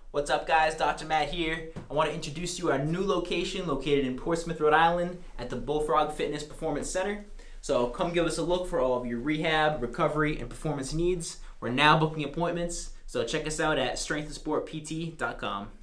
What's up guys, Dr. Matt here. I want to introduce you to our new location located in Portsmouth, Rhode Island at the BullFrog Fitness Performance Center. So come give us a look for all of your rehab, recovery, and performance needs. We're now booking appointments, so check us out at strengthandsportpt.com.